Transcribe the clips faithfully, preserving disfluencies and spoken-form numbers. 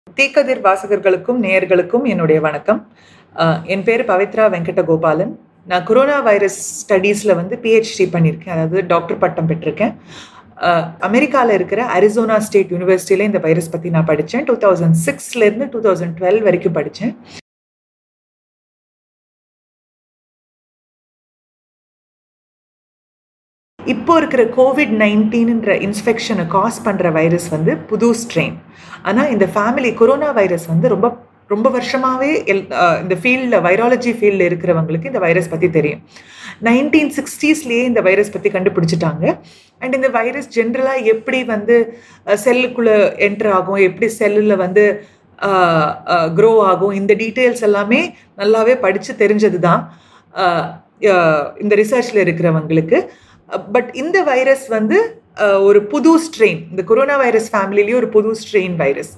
தீக்கதிர் வாசகர்களுக்கும் நேயர்களுக்கும் என்னுடைய வணக்கம். அஹ் என் பேர் பவித்ரா வெங்கட கோபாலன். நான் கொரோனா வைரஸ் ஸ்டடீஸில் வந்து பிஹெச்டி பண்ணியிருக்கேன், அதாவது டாக்டர் பட்டம் பெற்றிருக்கேன். அமெரிக்காவில் இருக்கிற அரிசோனா ஸ்டேட் யூனிவர்சிட்டியில் இந்த வைரஸ் பற்றி நான் படித்தேன். டூ தௌசண்ட் சிக்ஸ்லேருந்து டூ தௌசண்ட் டுவெல் வரைக்கும் படித்தேன். இப்போ இருக்கிற கோவிட் நைன்டீன்ன்ற இன்ஃபெக்ஷனை காஸ் பண்ணுற வைரஸ் வந்து புது ஸ்ட்ரெயின். ஆனால் இந்த ஃபேமிலி கொரோனா வைரஸ் வந்து ரொம்ப ரொம்ப வருஷமாகவே எல் இந்த ஃபீல்டில் வைராலஜி ஃபீல்டில் இருக்கிறவங்களுக்கு இந்த வைரஸ் பற்றி தெரியும். நைன்டீன் சிக்ஸ்டீஸ்லேயே இந்த வைரஸ் பற்றி கண்டுபிடிச்சிட்டாங்க. அண்ட் இந்த வைரஸ் ஜென்ரலாக எப்படி வந்து செல்லுக்குள்ளே என்ட்ரு ஆகும், எப்படி செல்லில் வந்து க்ரோ ஆகும், இந்த டீட்டெயில்ஸ் எல்லாமே நல்லாவே படித்து தெரிஞ்சது தான் இந்த ரிசர்ச்சில் இருக்கிறவங்களுக்கு. பட் இந்த வைரஸ் வந்து ஒரு புது ஸ்ட்ரெயின், இந்த கொரோனா வைரஸ் ஃபேமிலிலேயே ஒரு புது ஸ்ட்ரெயின் வைரஸ்.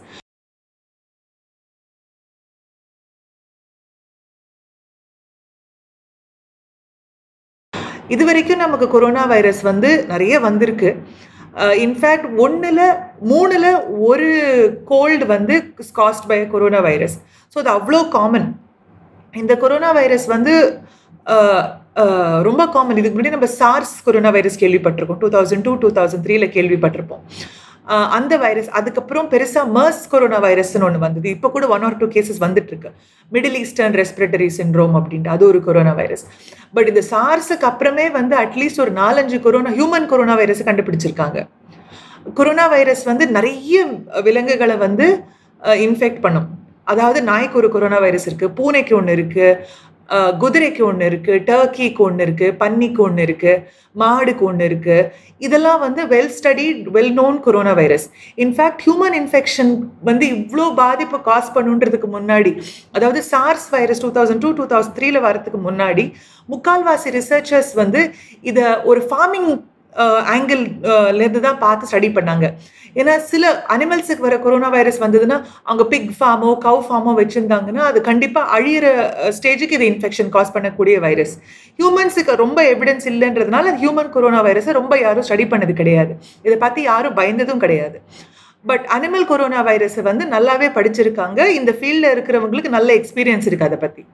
இது வரைக்கும் நமக்கு கொரோனா வைரஸ் வந்து நிறைய வந்திருக்கு. இன்ஃபேக்ட் ஒன்றில் மூணில் ஒரு கோல்டு வந்து caused by corona virus. So அது அவ்வளோ காமன். இந்த கொரோனா வைரஸ் வந்து ரொம்ப காமன். இதுக்கு முன்னாடி நம்ம சார்ஸ் கொரோனா வைரஸ் கேள்விப்பட்டிருக்கோம், two thousand two two thousand த்ரீல கேள்விப்பட்டிருப்போம். அந்த வைரஸ் அதுக்கப்புறம் பெருசாக மர்ஸ் கொரோனா வைரஸ்ன்னு ஒன்று வந்தது. இப்போ கூட ஒன் ஆர் டூ கேசஸ் வந்துட்டு இருக்கு, மிடில் ஈஸ்டர்ன் ரெஸ்பிரேட்டரி சிண்ட்ரோம் அப்படின்ட்டு, அது ஒரு கொரோனா வைரஸ். பட் இந்த சார்ஸுக்கு அப்புறமே வந்து அட்லீஸ்ட் ஒரு நாலஞ்சு கொரோனா ஹியூமன் கொரோனா வைரஸை கண்டுபிடிச்சிருக்காங்க. கொரோனா வைரஸ் வந்து நிறைய விலங்குகளை வந்து இன்ஃபெக்ட் பண்ணும். அதாவது நாய்க்கு ஒரு கொரோனா வைரஸ் இருக்குது, பூனைக்கு ஒன்று இருக்குது, குதிரைக்கு ஒன்று இருக்குது, டர்க்கிக்கு ஒன்று இருக்குது, பன்னிக்கு ஒன்று இருக்குது, மாடுக்கு ஒன்று இருக்குது. இதெல்லாம் வந்து well studied well known corona virus. In fact human infection வந்து இவ்வளோ பாதிப்பு காஸ் பண்ணுன்றதுக்கு முன்னாடி, அதாவது SARS virus two thousand two two thousand த்ரீல வரதுக்கு முன்னாடி முக்கால்வாசி ரிசர்ச்சர்ஸ் வந்து இதை ஒரு ஃபார்மிங் ஆங்கிள்லேருந்து தான் பார்த்து ஸ்டடி பண்ணாங்க. ஏன்னா சில அனிமல்ஸுக்கு வர கொரோனா வைரஸ் வந்ததுன்னா அவங்க பிக் ஃபார்மோ கவ் ஃபார்மோ வச்சுருந்தாங்கன்னா அது கண்டிப்பாக அழியிற ஸ்டேஜுக்கு இது இன்ஃபெக்ஷன் காஸ் பண்ணக்கூடிய வைரஸ். ஹியூமன்ஸுக்கு ரொம்ப எவிடன்ஸ் இல்லைன்றதுனால அது ஹியூமன் கொரோனா வைரஸை ரொம்ப யாரும் ஸ்டடி பண்ணது கிடையாது, இதை பற்றி யாரும் பயந்ததும் கிடையாது. பட் அனிமல் கொரோனா வைரஸை வந்து நல்லாவே படிச்சிருக்காங்க. இந்த ஃபீல்டில் இருக்கிறவங்களுக்கு நல்ல எக்ஸ்பீரியன்ஸ் இருக்குது அதை பற்றி.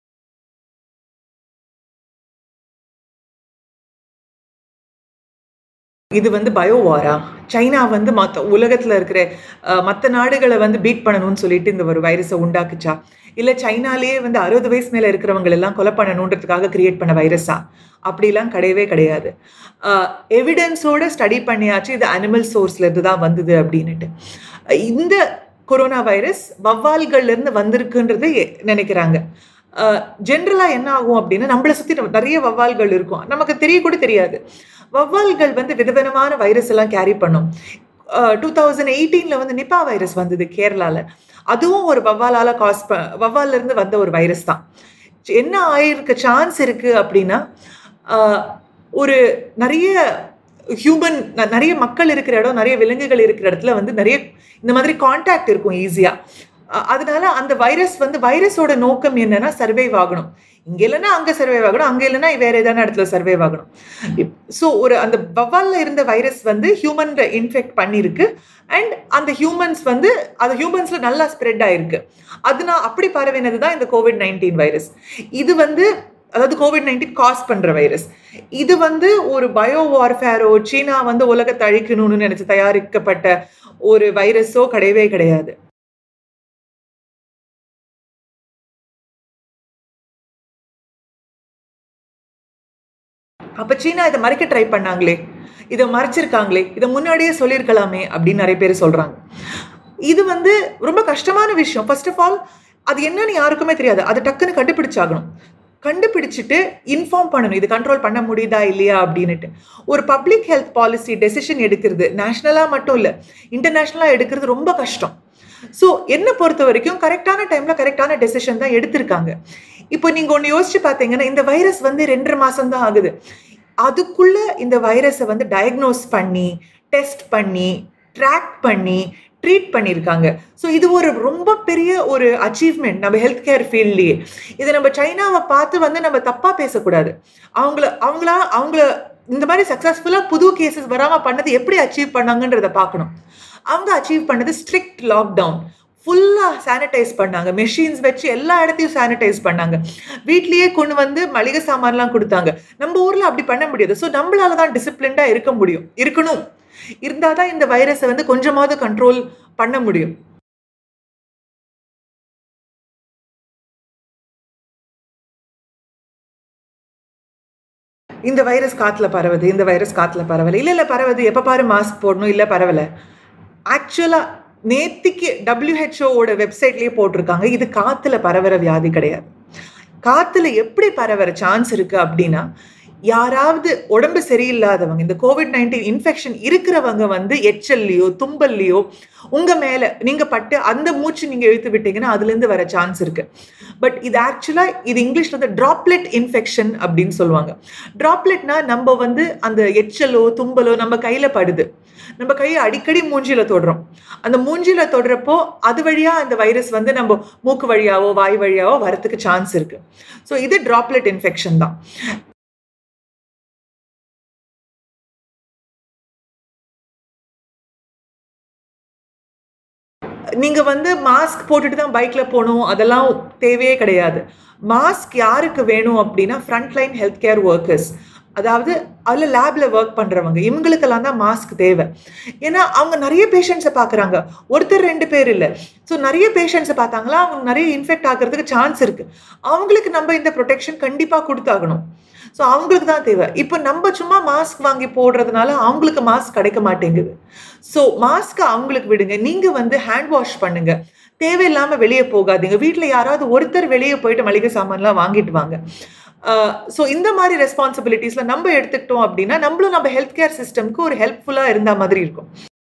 இது வந்து பயோவாரா? சைனா வந்து மற்ற உலகத்தில் இருக்கிற மற்ற நாடுகளை வந்து பீட் பண்ணணும்னு சொல்லிட்டு இந்த ஒரு வைரஸை உண்டாக்குச்சா? இல்லை சைனாலேயே வந்து அறுபது வயசு மேலே இருக்கிறவங்களெல்லாம் கொலை பண்ணணுன்றதுக்காக கிரியேட் பண்ண வைரஸா? அப்படிலாம் கிடையவே கிடையாது. எவிடன்ஸோடு ஸ்டடி பண்ணியாச்சு இது அனிமல் சோர்ஸ்லேருந்து தான் வந்தது அப்படின்னுட்டு. இந்த கொரோனா வைரஸ் வவ்வால்கள்லேருந்து வந்திருக்குன்றது நினைக்கிறாங்க. ஜென்ரலாக என்ன ஆகும் அப்படின்னா, நம்மளை சுற்றி நிறைய வவ்வால்கள் இருக்கும், நமக்கு தெரியக்கூட தெரியாது. வவ்வால்கள் வந்து விதவிதமான வைரஸ் எல்லாம் கேரி பண்ணும். டூ தௌசண்ட் எயிட்டீனில் வந்து நிப்பா வைரஸ் வந்தது கேரளாவில். அதுவும் ஒரு வவ்வாலால் காஸ் ப வவ்வாலிருந்து வந்த ஒரு வைரஸ் தான். என்ன ஆயிருக்க சான்ஸ் இருக்குது அப்படின்னா, ஒரு நிறைய ஹியூமன் நிறைய மக்கள் இருக்கிற இடம், நிறைய விலங்குகள் இருக்கிற இடத்துல வந்து நிறைய இந்த மாதிரி கான்டாக்ட் இருக்கும் ஈஸியாக. அதனால அந்த வைரஸ் வந்து வைரஸோட நோக்கம் என்னன்னா சர்வைவ் ஆகணும். இங்கே இல்லைன்னா அங்கே சர்வைவ் ஆகணும், அங்கே இல்லைன்னா வேற ஏதான இடத்துல சர்வைவ் ஆகணும். ஸோ ஒரு அந்த வவ்வாலில் இருந்த வைரஸ் வந்து ஹியூமன் இன்ஃபெக்ட் பண்ணியிருக்கு. அண்ட் அந்த ஹியூமன்ஸ் வந்து அது ஹியூமன்ஸில் நல்லா ஸ்ப்ரெட் ஆயிருக்கு. அதுனா அப்படி பரவினது தான் இந்த கோவிட் நைன்டீன் வைரஸ். இது வந்து அதாவது கோவிட் நைன்டீன் காஸ் பண்ணுற வைரஸ். இது வந்து ஒரு பயோ வார்ஃபேரோ சீனா வந்து உலகத்தை அழிக்கணும்னு நினைச்சு தயாரிக்கப்பட்ட ஒரு வைரஸோ கிடையவே கிடையாது. அப்போ சீனா இதை மறைக்க ட்ரை பண்ணாங்களே, இதை மறைச்சிருக்காங்களே, இதை முன்னாடியே சொல்லியிருக்கலாமே அப்படின்னு நிறைய பேர் சொல்கிறாங்க. இது வந்து ரொம்ப கஷ்டமான விஷயம். ஃபர்ஸ்ட் ஆஃப் ஆல் அது என்னன்னு யாருக்குமே தெரியாது, அதை டக்குன்னு கண்டுபிடிச்சாகணும். கண்டுபிடிச்சிட்டு இன்ஃபார்ம் பண்ணணும், இது கண்ட்ரோல் பண்ண முடியுதா இல்லையா அப்படின்னுட்டு. ஒரு பப்ளிக் ஹெல்த் பாலிசி டெசிஷன் எடுக்கிறது நேஷ்னலாக மட்டும் இல்லை, இன்டர்நேஷ்னலாக எடுக்கிறது ரொம்ப கஷ்டம். ஸோ என்னை பொறுத்த வரைக்கும் கரெக்டான டைமில் கரெக்டான டெசிஷன் தான் எடுத்திருக்காங்க. இப்போ நீங்கள் ஒன்று யோசிச்சு பார்த்தீங்கன்னா, இந்த வைரஸ் வந்து ரெண்டரை மாதம் தான் ஆகுது. அதுக்குள்ளே இந்த வைரஸை வந்து டயக்னோஸ் பண்ணி டெஸ்ட் பண்ணி ட்ராக் பண்ணி ட்ரீட் பண்ணியிருக்காங்க. ஸோ இது ஒரு ரொம்ப பெரிய ஒரு அச்சீவ்மெண்ட் நம்ம ஹெல்த் கேர் ஃபீல்ட்லேயே. இதை நம்ம சைனாவை பார்த்து வந்து நம்ம தப்பாக பேசக்கூடாது. அவங்கள அவங்களா அவங்கள இந்த மாதிரி சக்ஸஸ்ஃபுல்லாக புது கேசஸ் வராமல் பண்ணது எப்படி அச்சீவ் பண்ணாங்கன்றதை பார்க்கணும். அவங்க அச்சீவ் பண்ணது ஸ்ட்ரிக்ட் லாக்டவுன், ஃபுல்லாக சானிடைஸ் பண்ணாங்க, மெஷின்ஸ் வச்சு எல்லா இடத்தையும் சானிடைஸ் பண்ணாங்க, வீட்லேயே கொண்டு வந்து மளிகை சாமான்லாம் கொடுத்தாங்க. நம்ம ஊரில் அப்படி பண்ண முடியாது. ஸோ நம்மளால தான் டிசிப்ளின்டாக இருக்க முடியும், இருக்கணும். இருந்தால் தான் இந்த வைரஸை வந்து கொஞ்சமாவது கண்ட்ரோல் பண்ண முடியும். இந்த வைரஸ் காத்துல பரவுது, இந்த வைரஸ் காத்துல பரவல. இல்ல இல்ல பரவுது. எப்ப பாரு மாஸ்க் போடணும். இல்ல பரவல. ஆக்சுவலா நேத்திக்கு டபிள்யூஹெச்ஓ ஓட வெப்சைட்லயே போட்டிருக்காங்க. இது காத்துல பரவற வியாதி கிடையாது. காத்துல எப்படி பரவற சான்ஸ் இருக்கு அப்படின்னா, யாராவது உடம்பு சரியில்லாதவங்க, இந்த கோவிட் நைன்டீன் இன்ஃபெக்ஷன் இருக்கிறவங்க வந்து எச்சல்லையோ தும்பல்லையோ உங்க மேல நீங்க பட்டு அந்த மூச்சு நீங்க இழுத்து விட்டீங்கன்னா அதுல இருந்து வர சான்ஸ் இருக்கு. பட் இது ஆக்சுவலா இது இங்கிலீஷ்ல வந்து டிராப்லெட் இன்ஃபெக்ஷன் அப்படின்னு சொல்லுவாங்க. டிராப்லெட்னா நம்ம வந்து அந்த எச்சலோ தும்பலோ நம்ம கையில படுது, நம்ம கையை அடிக்கடி மூஞ்சில தொடுறோம். அந்த மூஞ்சில தொடுறப்போ அது வழியா அந்த வைரஸ் வந்து நம்ம மூக்கு வழியாவோ வாய் வழியாவோ வரதுக்கு சான்ஸ் இருக்கு. ஸோ இது டிராப்லெட் இன்ஃபெக்ஷன் தான். நீங்க வந்து மாஸ்க் போட்டுட்டு தான் பைக்ல போகணும், அதெல்லாம் தேவையே கிடையாது. மாஸ்க் யாருக்கு வேணும் அப்படின்னா, front line health care workers, அதாவது அதுல லேப்ல ஒர்க் பண்றவங்க, இவங்களுக்கெல்லாம் தான் மாஸ்க் தேவை. ஏன்னா அவங்க நிறைய பேஷண்ட்ஸை பார்க்குறாங்க, ஒருத்தர் ரெண்டு பேர் இல்லை. ஸோ நிறைய பேஷண்ட்ஸை பார்த்தாங்களா அவங்க நிறைய இன்ஃபெக்ட் ஆகிறதுக்கு சான்ஸ் இருக்கு. அவங்களுக்கு நம்ம இந்த ப்ரொடெக்ஷன் கண்டிப்பாக கொடுத்தாகணும். ஸோ அவங்களுக்கு தான் தேவை. இப்போ நம்ம சும்மா மாஸ்க் வாங்கி போடுறதுனால அவங்களுக்கு மாஸ்க் கிடைக்க மாட்டேங்குது. ஸோ மாஸ்க்கை அவங்களுக்கு விடுங்க. நீங்கள் வந்து ஹேண்ட் வாஷ் பண்ணுங்க, தேவையில்லாமல் வெளியே போகாதீங்க. வீட்டில் யாராவது ஒருத்தர் வெளியே போயிட்டு மளிகை சாமான்லாம் வாங்கிட்டு வாங்க. ஸோ இந்த மாதிரி ரெஸ்பான்சிபிலிட்டிஸில் நம்ம எடுத்துக்கிட்டோம் அப்படின்னா நம்மளும் நம்ம ஹெல்த் கேர் சிஸ்டம்க்கு ஒரு ஹெல்ப்ஃபுல்லாக இருந்த மாதிரி இருக்கும்.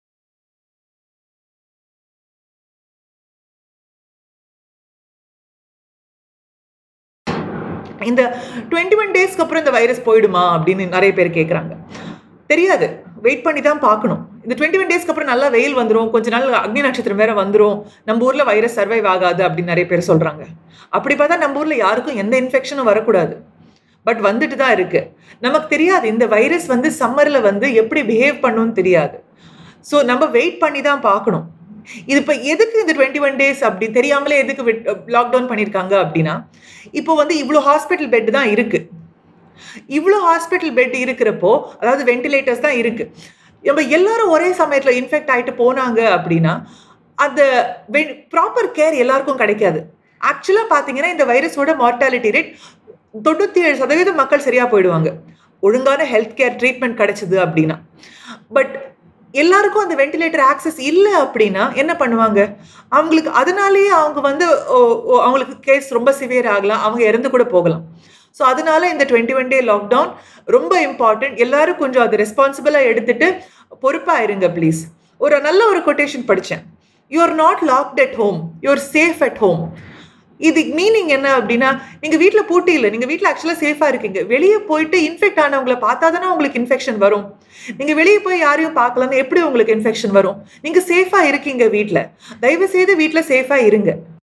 இந்த டுவெண்ட்டி ஒன் டேஸ்க்கு அப்புறம் இந்த வைரஸ் போயிடுமா அப்படின்னு நிறைய பேர் கேட்குறாங்க. தெரியாது, வெயிட் பண்ணி தான் பார்க்கணும். இந்த டுவெண்ட்டி ஒன் டேஸ்க்கு அப்புறம் நல்லா வெயில் வந்துடும், கொஞ்ச நாள் அக்னி நட்சத்திரம் வேற வந்துடும், நம்ம ஊரில் வைரஸ் சர்வைவ் ஆகாது அப்படின்னு நிறைய பேர் சொல்கிறாங்க. அப்படி பார்த்தா நம்ம ஊரில் யாருக்கும் எந்த இன்ஃபெக்ஷனும் வரக்கூடாது. பட் வந்துட்டு தான் இருக்கு. நமக்கு தெரியாது இந்த வைரஸ் வந்து சம்மரில் வந்து எப்படி பிஹேவ் பண்ணுன்னு தெரியாது. ஸோ நம்ம வெயிட் பண்ணி தான் பார்க்கணும். இது இப்போ எதுக்கு இந்த டுவெண்ட்டி ஒன் டேஸ் அப்படி தெரியாமலே எதுக்கு லாக்டவுன் பண்ணியிருக்காங்க அப்படின்னா, இப்போ வந்து இவ்வளோ ஹாஸ்பிட்டல் பெட் தான் இருக்கு. இவ்வளோ ஹாஸ்பிட்டல் பெட் இருக்கிறப்போ, அதாவது வென்டிலேட்டர்ஸ் தான் இருக்கு. நம்ம எல்லாரும் ஒரே சமயத்தில் இன்ஃபெக்ட் ஆகிட்டு போனாங்க அப்படின்னா அந்த ப்ராப்பர் கேர் எல்லாருக்கும் கிடைக்காது. ஆக்சுவலாக பார்த்தீங்கன்னா இந்த வைரஸோட மார்டாலிட்டி ரேட் தொண்ணூற்றி ஏழு சதவீதம் மக்கள் சரியாக போயிடுவாங்க, ஒழுங்கான ஹெல்த் கேர் ட்ரீட்மெண்ட் கிடைச்சிது அப்படின்னா. பட் எல்லாருக்கும் அந்த வென்டிலேட்டர் ஆக்சஸ் இல்லை அப்படின்னா என்ன பண்ணுவாங்க? அவங்களுக்கு அதனாலேயே அவங்க வந்து அவங்களுக்கு கேஸ் ரொம்ப சிவியர் ஆகலாம், அவங்க இறந்து கூட போகலாம். ஸோ அதனால இந்த டுவெண்ட்டி ஒன் டே லாக்டவுன் ரொம்ப இம்பார்ட்டன்ட். எல்லாரும் கொஞ்சம் அது ரெஸ்பான்சிபிளாக எடுத்துட்டு பொறுப்பாக இருங்க ப்ளீஸ். ஒரு நல்ல ஒரு கொட்டேஷன் படித்தேன், you are not locked at home, you are safe at home. இது மீனிங் என்ன அப்படின்னா, நீங்கள் வீட்டில் பூட்டி இல்லை, நீங்கள் வீட்டில் ஆக்சுவலாக சேஃபாக இருக்கீங்க. வெளியே போயிட்டு இன்ஃபெக்ட் ஆனவங்களை பார்த்தா தானே உங்களுக்கு இன்ஃபெக்ஷன் வரும். நீங்கள் வெளியே போய் யாரையும் பார்க்கலன்னு எப்படி உங்களுக்கு இன்ஃபெக்ஷன் வரும்? நீங்கள் சேஃபாக இருக்கீங்க வீட்டில். தயவு செய்து வீட்டில் சேஃபாக இருங்க.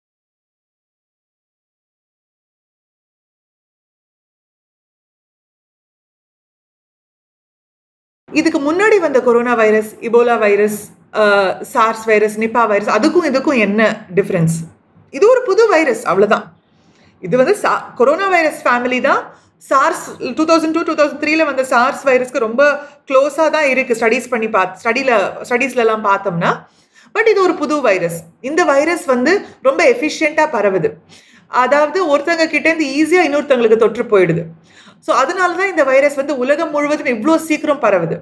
இதுக்கு முன்னாடி வந்த corona virus, Ebola virus, SARS virus, Nipah virus, அதுக்கும் இதுக்கும் என்ன டிஃப்ரென்ஸ்? இது ஒரு புது வைரஸ், அவ்வளோதான். இது வந்து சா கொரோனா வைரஸ் ஃபேமிலி தான். SARS two thousand two two thousand த்ரீல வந்த சார்ஸ் வைரஸ்க்கு ரொம்ப க்ளோஸாக தான் இருக்குது. ஸ்டடீஸ் பண்ணி பார்த்து ஸ்டடியில் ஸ்டடீஸ்லலாம் பார்த்தோம்னா. பட் இது ஒரு புது வைரஸ். இந்த வைரஸ் வந்து ரொம்ப எஃபிஷியண்ட்டாக பரவுது. அதாவது ஒருத்தங்க கிட்டேருந்து ஈஸியாக இன்னொருத்தவங்களுக்கு தொற்று போயிடுது. ஸோ அதனால தான் இந்த வைரஸ் வந்து உலகம் முழுவதும் இவ்வளோ சீக்கிரம் பரவுது.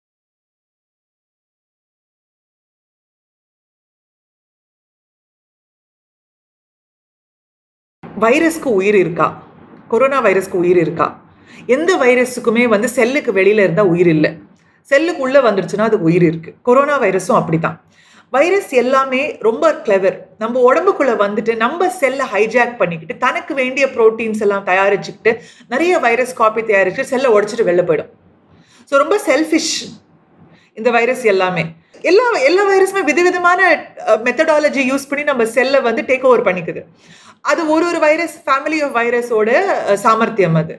வைரஸ்க்கு உயிர் இருக்கா? கொரோனா வைரஸ்க்கு உயிர் இருக்கா? எந்த வைரஸுக்குமே வந்து செல்லுக்கு வெளியில் இருந்தால் உயிர் இல்லை, செல்லுக்கு உள்ளே வந்துடுச்சுன்னா அதுக்கு உயிர் இருக்குது. கொரோனா வைரஸும் அப்படி தான். வைரஸ் எல்லாமே ரொம்ப கிளவர். நம்ம உடம்புக்குள்ளே வந்துட்டு நம்ம செல்லை ஹைஜாக் பண்ணிக்கிட்டு தனக்கு வேண்டிய ப்ரோட்டீன்ஸ் எல்லாம் தயாரிச்சுக்கிட்டு நிறைய வைரஸ் காப்பி தயாரிச்சு செல்லை உடச்சிட்டு வெளில போயிடும். ஸோ ரொம்ப செல்ஃபிஷ் இந்த வைரஸ் எல்லாமே. எல்லா எல்லா வைரஸுமே விதவிதமான மெத்தடாலஜி யூஸ் பண்ணி நம்ம செல்லை வந்து டேக் ஓவர் பண்ணிக்குது. அது ஒரு ஒரு வைரஸ் ஃபேமிலி ஆஃப் வைரஸோட சாமர்த்தியம் அது.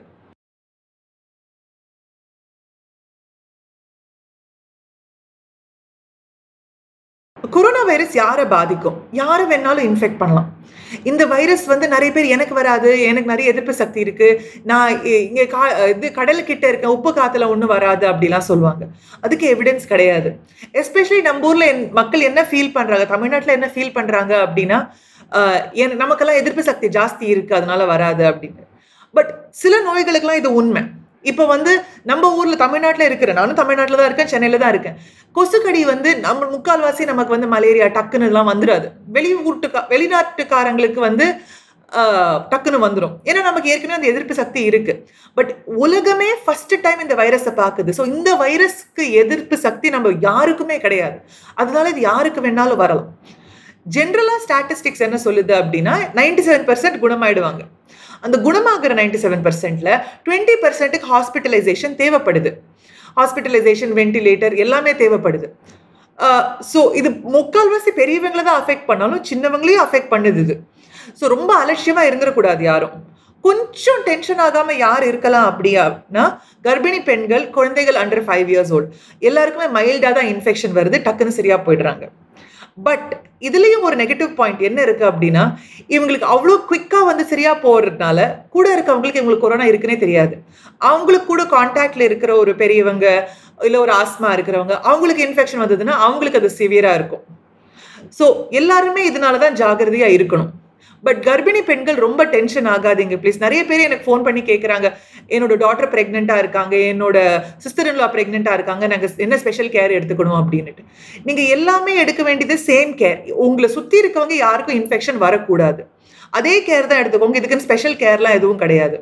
கொரோனா வைரஸ் யாரை பாதிக்கும்? யாரை வேணாலும் இன்ஃபெக்ட் பண்ணலாம். இந்த வைரஸ் வந்து நிறைய பேர் எனக்கு வராது, எனக்கு நிறைய எதிர்ப்பு சக்தி இருக்கு, நான் இங்கே கா இது கடலுக்கிட்ட இருக்கேன், உப்பு காத்துல ஒன்றும் வராது அப்படிலாம் சொல்லுவாங்க. அதுக்கு எவிடன்ஸ் கிடையாது. எஸ்பெஷலி நம்ம ஊர்ல மக்கள் என்ன ஃபீல் பண்றாங்க, தமிழ்நாட்டில் என்ன ஃபீல் பண்றாங்க அப்படின்னா, என் நமக்கெல்லாம் எதிர்ப்பு சக்தி ஜாஸ்தி இருக்கு அதனால வராது அப்படின்னு. பட் சில நோய்களுக்கெல்லாம் இது உண்மை. இப்போ வந்து நம்ம ஊர்ல தமிழ்நாட்டில் இருக்கிற, நானும் தமிழ்நாட்டில் தான் இருக்கேன், சென்னையில தான் இருக்கேன். கொசுக்கடி வந்து நம்ம முக்கால்வாசி நமக்கு வந்து மலேரியா டக்குன்னு எல்லாம் வந்துடாது. வெளியூட்டுக்கா வெளிநாட்டுக்காரங்களுக்கு வந்து டக்குன்னு வந்துடும். ஏன்னா நமக்கு ஏற்கனவே அந்த எதிர்ப்பு சக்தி இருக்கு. பட் உலகமே ஃபர்ஸ்ட் டைம் இந்த வைரஸை பார்க்குது. ஸோ இந்த வைரஸ்க்கு எதிர்ப்பு சக்தி நம்ம யாருக்குமே கிடையாது. அதனால இது யாருக்கு வேணாலும் வரலாம். ஜென்ரலா ஸ்டாட்டிஸ்டிக்ஸ் என்ன சொல்லுது அப்படின்னா, நைன்டி செவன் பர்சன்ட் குணமாயிடுவாங்க. அந்த குணமாகிற நைன்டி செவன் பர்சன்ட்ல டுவெண்ட்டி பர்சன்ட்டுக்கு ஹாஸ்பிட்டலைசேஷன் தேவைப்படுது. ஹாஸ்பிட்டலைசேஷன், வென்டிலேட்டர் எல்லாமே தேவைப்படுது. ஸோ இது முக்கால்வாசி பெரியவங்களை தான் அஃபெக்ட் பண்ணாலும் சின்னவங்களையும் அஃபெக்ட் பண்ணுது இது. ஸோ ரொம்ப அலட்சியமா இருந்துடக்கூடாது யாரும். கொஞ்சம் டென்ஷன் ஆகாம யார் இருக்கலாம் அப்படின்னா, கர்ப்பிணி பெண்கள், குழந்தைகள் அண்டர் ஃபைவ் இயர்ஸ் ஓல்டு எல்லாருக்குமே மைல்டா தான் இன்ஃபெக்ஷன் வருது, டக்குன்னு சரியா போயிடுறாங்க. பட் இதுலயும் ஒரு நெகட்டிவ் பாயிண்ட் என்ன இருக்கு அப்படின்னா, இவங்களுக்கு அவ்வளோ குவிக்கா வந்து சரியா போறதுனால கூட இருக்கவங்களுக்கு இவங்களுக்கு கொரோனா இருக்குன்னே தெரியாது. அவங்களுக்கு கூட கான்டாக்ட்ல இருக்கிற ஒரு பெரியவங்க இல்ல ஒரு ஆஸ்மா இருக்கிறவங்க, அவங்களுக்கு இன்ஃபெக்ஷன் வந்ததுன்னா அவங்களுக்கு அது சிவியரா இருக்கும். ஸோ எல்லாருமே இதனாலதான் ஜாகிரதையா இருக்கணும். பட் கர்ப்பிணி பெண்கள் ரொம்ப டென்ஷன் ஆகாதீங்க ப்ளீஸ். நிறைய பேர் எனக்கு ஃபோன் பண்ணி கேட்குறாங்க, என்னோட டாட்டர் ப்ரெக்னெண்டா இருக்காங்க, என்னோட சிஸ்டர் இன் லா ப்ரெக்னெண்டா இருக்காங்க, நாங்கள் என்ன ஸ்பெஷல் கேர் எடுத்துக்கணும் அப்படின்னுட்டு. நீங்க எல்லாமே எடுக்க வேண்டியது சேம் கேர். உங்களை சுத்தி இருக்கவங்க யாருக்கும் இன்ஃபெக்ஷன் வரக்கூடாது, அதே கேர் தான் எடுத்துக்கோங்க. இதுக்குன்னு ஸ்பெஷல் கேர்லாம் எதுவும் கிடையாது.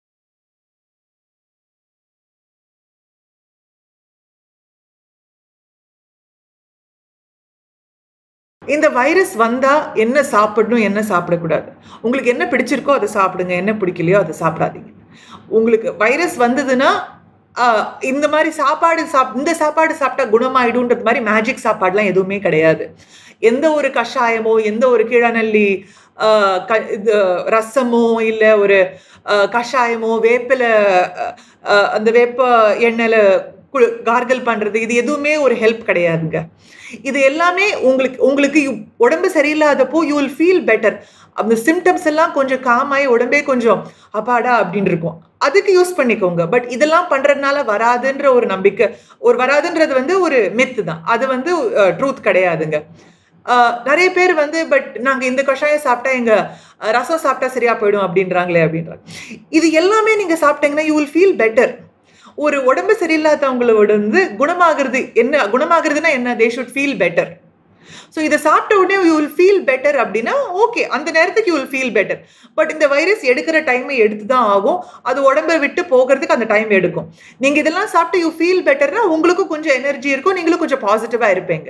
இந்த வைரஸ் வந்தா என்ன சாப்பிடணும், என்ன சாப்பிடக்கூடாது, உங்களுக்கு என்ன பிடிச்சிருக்கோ அதை சாப்பிடுங்க, என்ன பிடிக்கலையோ அதை சாப்பிடாதீங்க. உங்களுக்கு வைரஸ் வந்ததுன்னா இந்த மாதிரி சாப்பாடு சாப் இந்த சாப்பாடு சாப்பிட்டா குணமாயிடும்ன்றது மாதிரி மேஜிக் சாப்பாடுலாம் எதுவுமே கிடையாது. எந்த ஒரு கஷாயமோ, எந்த ஒரு கீழநெல்லி இது ரசமோ, இல்லை ஒரு கஷாயமோ, வேப்பில அந்த வேப்ப எண்ணெயில கார்கல் பண்றது, இது எதுவுமே ஒரு ஹெல்ப் கிடையாதுங்க. இது எல்லாமே உங்களுக்கு உங்களுக்கு உடம்பு சரியில்லாதப்போ யூ வில் ஃபீல் பெட்டர். அந்த சிம்டம்ஸ் எல்லாம் கொஞ்சம் காமாயி உடம்பே கொஞ்சம் அப்பாடா அப்படின்னு இருக்கும், அதுக்கு யூஸ் பண்ணிக்கோங்க. பட் இதெல்லாம் பண்றதுனால வராதுன்ற ஒரு நம்பிக்கை, ஒரு வராதுன்றது வந்து ஒரு மித்து தான், அது வந்து ட்ரூத் கிடையாதுங்க. நிறைய பேர் வந்து பட் நாங்கள் இந்த கஷாயம் சாப்பிட்டா எங்க ரசம் சாப்பிட்டா சரியா போயிடும் அப்படின்றாங்களே அப்படின்றாங்க. இது எல்லாமே நீங்க சாப்பிட்டீங்கன்னா யூ வில் ஃபீல் பெட்டர். ஒரு உடம்பு சரியில்லாதவங்களோட வந்து குணமாகிறது என்ன, குணமாகிறதுனா என்ன, they should feel better. So இதை சாப்பிட்ட உடனே யூ வில் ஃபீல் பெட்டர் அப்படின்னா ஓகே, அந்த நேரத்துக்கு you will feel better. But இந்த வைரஸ் எடுக்கிற டைமை எடுத்து தான் ஆகும், அது உடம்பை விட்டு போகிறதுக்கு அந்த டைம் எடுக்கும். நீங்க இதெல்லாம் சாப்பிட்டு யூ ஃபீல் பெட்டர்னா உங்களுக்கும் கொஞ்சம் எனர்ஜி இருக்கும், நீங்களும் கொஞ்சம் பாசிட்டிவா இருப்பீங்க.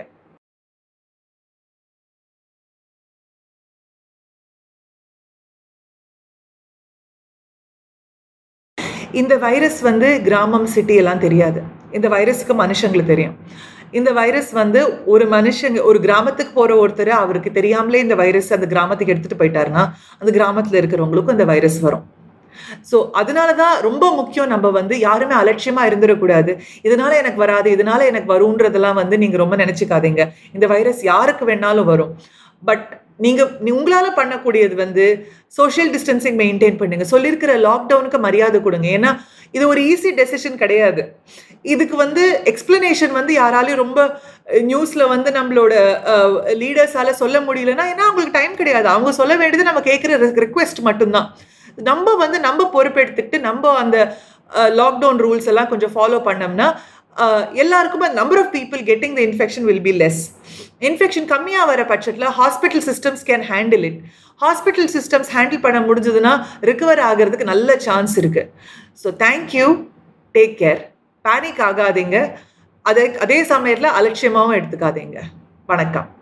இந்த வைரஸ் வந்து கிராமம் சிட்டி எல்லாம் தெரியாது. இந்த வைரஸுக்கு மனுஷங்களுக்கு தெரியும். இந்த வைரஸ் வந்து ஒரு மனுஷங்க ஒரு கிராமத்துக்கு போற ஒருத்தர் அவருக்கு தெரியாமலே இந்த வைரஸ் அந்த கிராமத்துக்கு எடுத்துட்டு போயிட்டாருன்னா அந்த கிராமத்துல இருக்கிறவங்களுக்கும் இந்த வைரஸ் வரும். ஸோ அதனாலதான் ரொம்ப முக்கியம், நம்ம வந்து யாருமே அலட்சியமா இருந்துடக்கூடாது. இதனால எனக்கு வராது, இதனால எனக்கு வரும்ன்றதெல்லாம் வந்து நீங்க ரொம்ப நினைச்சுக்காதீங்க. இந்த வைரஸ் யாருக்கு வேணாலும் வரும். பட் நீங்க உங்களால பண்ணக்கூடியது வந்து சோஷியல் டிஸ்டன்சிங் மெயின்டைன் பண்ணுங்க. சொல்லியிருக்கிற லாக்டவுனுக்கு மரியாதை கொடுங்க. ஏன்னா இது ஒரு ஈஸி டெசிஷன் கிடையாது. இதுக்கு வந்து எக்ஸ்பிளனேஷன் வந்து யாராலையும் ரொம்ப நியூஸ்ல வந்து நம்மளோட லீடர்ஸால சொல்ல முடியலன்னா, ஏன்னா அவங்களுக்கு டைம் கிடையாது. அவங்க சொல்ல வேண்டியது நம்ம கேட்குற ரிக்வெஸ்ட் மட்டும்தான். நம்ம வந்து நம்ம பொறுப்பெடுத்துக்கிட்டு நம்ம அந்த லாக்டவுன் ரூல்ஸ் எல்லாம் கொஞ்சம் ஃபாலோ பண்ணோம்னா எல்லாருக்குமே number of people getting the infection will be less. Infection கம்மியாக வர பட்சத்தில் hospital systems can handle it. Hospital systems handle பண்ண முடிஞ்சதுன்னா ரிகவர் ஆகிறதுக்கு நல்ல சான்ஸ் இருக்கு. So thank you, take care, panic ஆகாதீங்க, அதே அதே சமயத்தில் அலட்சியமாகவும் எடுத்துக்காதீங்க. வணக்கம்.